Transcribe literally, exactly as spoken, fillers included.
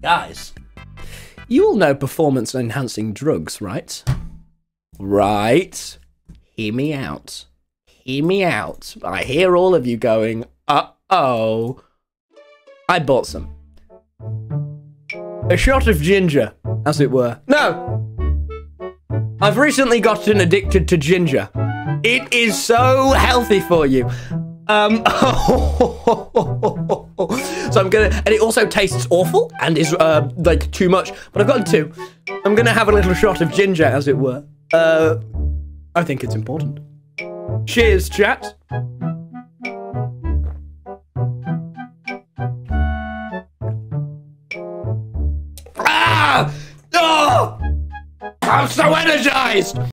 Guys, you all know performance-enhancing drugs, right? Right. Hear me out. Hear me out. I hear all of you going, uh-oh. I bought some. A shot of ginger, as it were. No! I've recently gotten addicted to ginger. It is so healthy for you. Um, so I'm gonna, and it also tastes awful and is, uh, like, too much, but I've gotten two. I'm gonna have a little shot of ginger, as it were. Uh, I think it's important. Cheers, chat. Ah! Oh! I'm so energized!